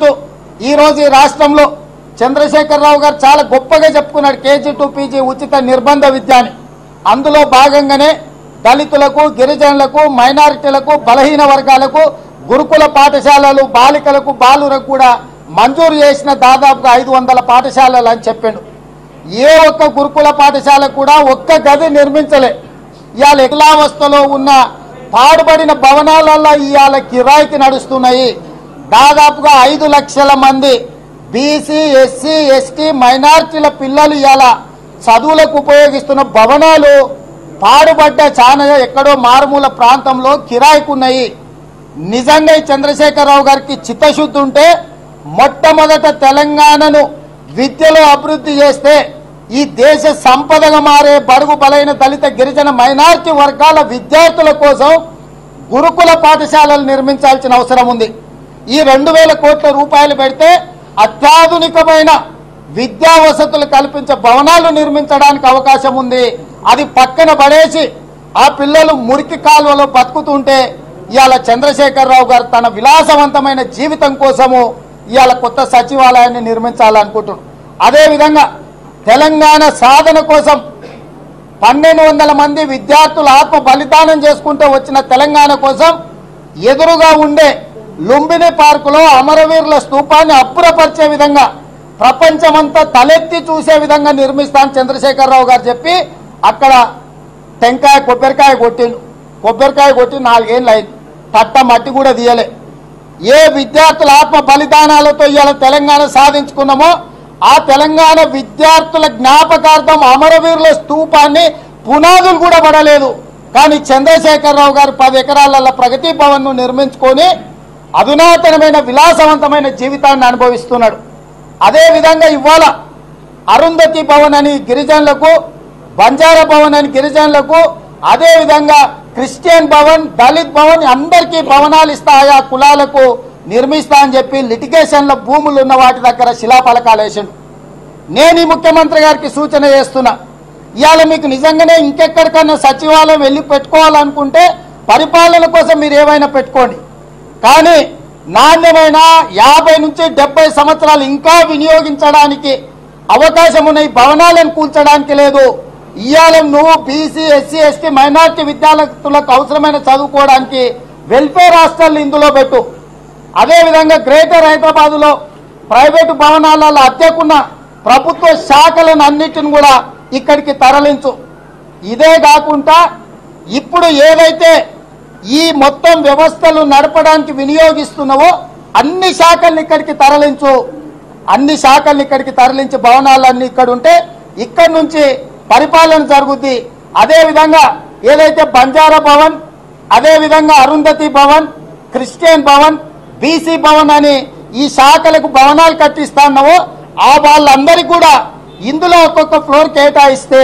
ఈ రోజు ఈ రాష్ట్రంలో చంద్రశేఖరరావు గారు చాలా గొప్పగా చెప్పుకున్నాడు కేజీ టు పీజీ ఉచిత నిర్బంధ విద్య అని. అందులో భాగంగానే దళితులకు, గిరిజనులకు, మైనారిటీలకు, బలహీన వర్గాలకు గురుకుల పాఠశాలలు, బాలికలకు, బాలురకు కూడా మంజూరు చేసిన దాదాపుగా 500 పాఠశాలలు అని చెప్పాడు. ఏ ఒక్క గురుకుల పాఠశాల కూడా ఒక్క గది నిర్మించలే. ఇవాళ ఎలావస్థలో ఉన్న పాడుబడిన భవనాలలో ఇవాళ కిరాయికి నడుస్తున్నాయి. దాదాపుగా 5 లక్షల మంది బీసీ, ఎస్సీ, ఎస్టీ, మైనారిటీల పిల్లలు ఇవాళ చదువులకు ఉపయోగిస్తున్న భవనాలు పాడుబడ్డ చాలా ఎక్కడో మారుమూల ప్రాంతంలో కిరాయికున్నాయి. నిజంగా చంద్రశేఖరరావు గారికి చిత్తశుద్ధి ఉంటే మొట్టమొదట తెలంగాణను విద్యలో అభివృద్ధి చేస్తే ఈ దేశ సంపదగా మారే బడుగు బలైన దళిత, గిరిజన, మైనారిటీ వర్గాల విద్యార్థుల కోసం గురుకుల పాఠశాలలు నిర్మించాల్సిన అవసరం ఉంది. ఈ 2000 కోట్ల రూపాయలు పెడితే అత్యాధునికమైన విద్యా వసతులు కల్పించే భవనాలు నిర్మించడానికి అవకాశం ఉంది. అది పక్కన పడేసి ఆ పిల్లలు మురికి కాలువలో బతుకుతుంటే ఇవాళ చంద్రశేఖరరావు గారు తన విలాసవంతమైన జీవితం కోసము ఇవాళ కొత్త సచివాలయాన్ని నిర్మించాలనుకుంటున్నారు. అదేవిధంగా తెలంగాణ సాధన కోసం 1200 మంది విద్యార్థులు ఆత్మ బలిదానం చేసుకుంటూ వచ్చిన తెలంగాణ కోసం ఎదురుగా ఉండే లుంబిని పార్కులో అమరవీరుల స్తూపాన్ని అబ్బురపరిచే విధంగా, ప్రపంచమంతా తలెత్తి చూసే విధంగా నిర్మిస్తాను చంద్రశేఖరరావు గారు చెప్పి అక్కడ టెంకాయ కొబ్బరికాయ కొట్టిండు. కొబ్బరికాయ కొట్టి 4 ఏళ్ళు అయింది, పట్ట మట్టి కూడా తీయలే. ఏ విద్యార్థుల ఆత్మ బలిదానాలతో ఇవాళ తెలంగాణ సాధించుకున్నామో ఆ తెలంగాణ విద్యార్థుల జ్ఞాపకార్థం అమరవీరుల స్తూపాన్ని పునాదులు కూడా పడలేదు. కానీ చంద్రశేఖరరావు గారు 10 ఎకరాల ప్రగతి భవన్ ను నిర్మించుకొని అధునాతనమైన విలాసవంతమైన జీవితాన్ని అనుభవిస్తున్నాడు. అదేవిధంగా ఇవాళ అరుంధతి భవన్ అని గిరిజనులకు, బంజారా భవన్ అని గిరిజనులకు, అదేవిధంగా క్రిస్టియన్ భవన్, దళిత్ భవన్ అందరికీ భవనాలు ఇస్తా ఆయా కులాలకు నిర్మిస్తా అని చెప్పి లిటిగేషన్ల భూములు ఉన్న వాటి దగ్గర శిలాఫలకాలు వేసిండు. నేను ఈ ముఖ్యమంత్రి గారికి సూచన చేస్తున్నా, ఇవాళ మీకు నిజంగానే ఇంకెక్కడికన్నా సచివాలయం వెళ్ళి పెట్టుకోవాలనుకుంటే పరిపాలన కోసం మీరు ఏమైనా పెట్టుకోండి. కానీ నాణ్యమైన 50 నుంచి 70 సంవత్సరాలు ఇంకా వినియోగించడానికి అవకాశం ఉన్న ఈ భవనాలను కూల్చడానికి లేదు. ఇవాళ నువ్వు బీసీ, ఎస్సీ, ఎస్టీ, మైనారిటీ విద్యార్థులకు అవసరమైన చదువుకోవడానికి వెల్ఫేర్ హాస్టల్ ఇందులో పెట్టు. అదేవిధంగా గ్రేటర్ హైదరాబాద్లో ప్రైవేటు భవనాలలో అద్దెకున్న ప్రభుత్వ శాఖలను అన్నిటిని కూడా ఇక్కడికి తరలించు. ఇదే కాకుండా ఇప్పుడు ఏదైతే ఈ మొత్తం వ్యవస్థలు నడపడానికి వినియోగిస్తున్నావో అన్ని శాఖల్ని ఇక్కడికి తరలించు. అన్ని శాఖల్ని ఇక్కడికి తరలించి భవనాలన్నీ ఇక్కడ ఉంటే ఇక్కడి నుంచి పరిపాలన జరుగుద్ది. అదేవిధంగా ఏదైతే బంజారా భవన్, అదేవిధంగా అరుంధతి భవన్, క్రిస్టియన్ భవన్, బీసీ భవన్ అని ఈ శాఖలకు భవనాలు కట్టిస్తున్నావో ఆ వాళ్ళందరికీ కూడా ఇందులో ఒక్కొక్క ఫ్లోర్ కేటాయిస్తే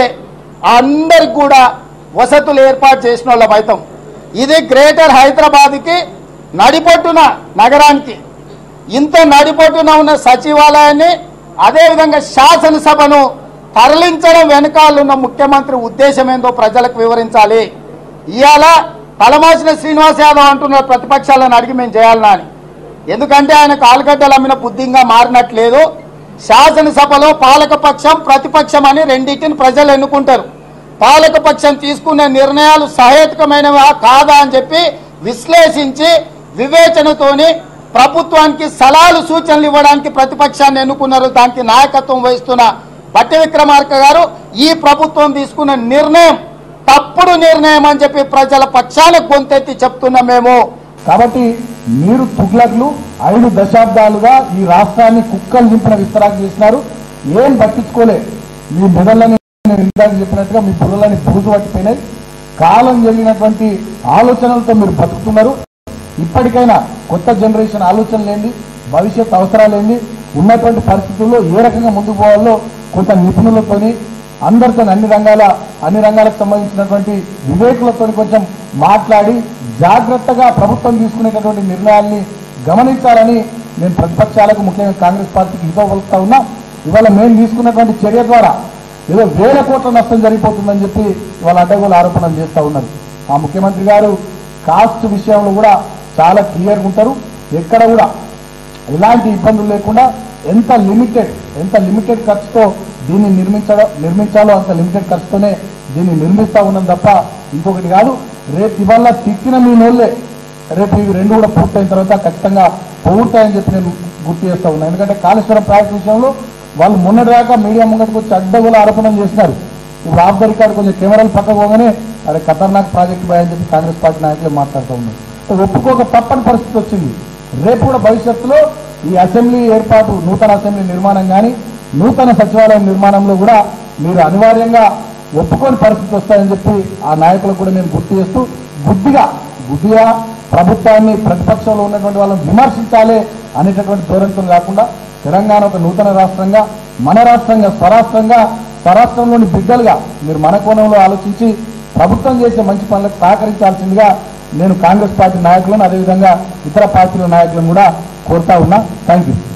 అందరికి కూడా వసతులు ఏర్పాటు చేసిన వాళ్ళం అవుతాం. ఇది గ్రేటర్ హైదరాబాద్కి నడిపొట్టున నగరానికి ఇంత నడిపొట్టున ఉన్న సచివాలయాన్ని, అదేవిధంగా శాసనసభను తరలించడం వెనకాలన్న ముఖ్యమంత్రి ఉద్దేశం ఏందో ప్రజలకు వివరించాలి. ఇవాళ తలమాసిన శ్రీనివాస్ యాదవ్ అంటున్నారు ప్రతిపక్షాలను అడిగి మేము చేయాలన్నా అని. ఎందుకంటే ఆయన కాలుగడ్డలు అమ్మిన బుద్ధిగా మారినట్లేదు. శాసనసభలో పాలకపక్షం, ప్రతిపక్షం అని రెండింటిని ప్రజలు ఎన్నుకుంటారు. పాలకపక్షం తీసుకునే నిర్ణయాలు సహేతుకమైనవా కాదా అని చెప్పి విశ్లేషించి వివేచనతోని ప్రభుత్వానికి సలహాలు, సూచనలు ఇవ్వడానికి ప్రతిపక్షాన్ని ఎన్నుకున్నారు. దానికి నాయకత్వం వహిస్తున్న బట్టి విక్రమార్క గారు ఈ ప్రభుత్వం తీసుకున్న నిర్ణయం తప్పుడు నిర్ణయం అని చెప్పి ప్రజల పక్షాన గొంతెత్తి చెప్తున్నాం మేము. కాబట్టి మీరు తుగ్లక్లు 5 దశాబ్దాలుగా ఈ రాష్ట్రాన్ని కుక్కలు దింపిన విస్తరాకు చేసినారు. ఏం పట్టించుకోలే. మీ బుర్రలని ఇందాక చెప్పినట్టుగా మీ బుర్రలని బురుజు పట్టిపోయినాయి. కాలం జరిగినటువంటి ఆలోచనలతో మీరు బతుకుతున్నారు. ఇప్పటికైనా కొత్త జనరేషన్ ఆలోచనలు ఏంది, భవిష్యత్ అవసరాలు ఏంది, ఉన్నటువంటి పరిస్థితుల్లో ఏ రకంగా ముందుకు పోవాలో కొంత నిపుణులతోని అందరితో అన్ని రంగాలకు సంబంధించినటువంటి వివేకులతో కొంచెం మాట్లాడి జాగ్రత్తగా ప్రభుత్వం తీసుకునేటటువంటి నిర్ణయాల్ని గమనించాలని నేను ప్రతిపక్షాలకు, ముఖ్యంగా కాంగ్రెస్ పార్టీకి ఇవ్వగలుగుతా ఉన్నా. ఇవాళ మేము తీసుకున్నటువంటి చర్య ద్వారా ఏదో 1000 కోట్ల నష్టం జరిగిపోతుందని చెప్పి ఇవాళ అడ్డగోలు ఆరోపణలు చేస్తూ ఉన్నారు. ఆ ముఖ్యమంత్రి గారు కాస్ట్ విషయంలో కూడా చాలా క్లియర్గా ఉంటారు. ఎక్కడ కూడా ఇలాంటి ఇబ్బందులు లేకుండా ఎంత లిమిటెడ్ ఖర్చుతో దీన్ని నిర్మించాలో అంత లిమిటెడ్ ఖర్చుతోనే దీన్ని నిర్మిస్తా ఉన్నాం తప్ప ఇంకొకటి కాదు. రేపు ఇవాళ తిట్టిన మీ నోళ్ళే రేపు ఇవి రెండు కూడా పూర్తయిన తర్వాత ఖచ్చితంగా పొగుడతాయని చెప్పి నేను గుర్తు చేస్తా ఉన్నాను. ఎందుకంటే కాళేశ్వరం ప్రాజెక్టు విషయంలో వాళ్ళు మొన్నటిదాకా మీడియా ముంగటికి వచ్చి అడ్డగోలు ఆరోపణలు చేస్తున్నారు. ఇప్పుడు ఆఫ్ ద రికార్డు కొంచెం కెమెరాలు పక్కకు పోగానే అదే ఖతర్నాక్ ప్రాజెక్టు బాయ్ అని చెప్పి కాంగ్రెస్ పార్టీ నాయకులే మాట్లాడుతూ ఉన్నారు. ఒప్పుకోక తప్పని పరిస్థితి వచ్చింది. రేపు కూడా భవిష్యత్తులో ఈ అసెంబ్లీ ఏర్పాటు, నూతన అసెంబ్లీ నిర్మాణం కానీ నూతన సచివాలయం నిర్మాణంలో కూడా మీరు అనివార్యంగా ఒప్పుకోని పరిస్థితి వస్తాయని చెప్పి ఆ నాయకులకు కూడా నేను గుర్తు చేస్తూ గుడ్డిగా ప్రభుత్వాన్ని ప్రతిపక్షంలో ఉన్నటువంటి వాళ్ళని విమర్శించాలి అనేటటువంటి ధోరణితో కాకుండా తెలంగాణ ఒక నూతన రాష్ట్రంగా, మన రాష్ట్రంగా, స్వరాష్ట్రంలోని బిడ్డలుగా మీరు మన కోణంలో ఆలోచించి ప్రభుత్వం చేసే మంచి పనులకు సహకరించాల్సిందిగా నేను కాంగ్రెస్ పార్టీ నాయకులను అదేవిధంగా ఇతర పార్టీల నాయకులను కూడా కోరుతా ఉన్నా. Thank you.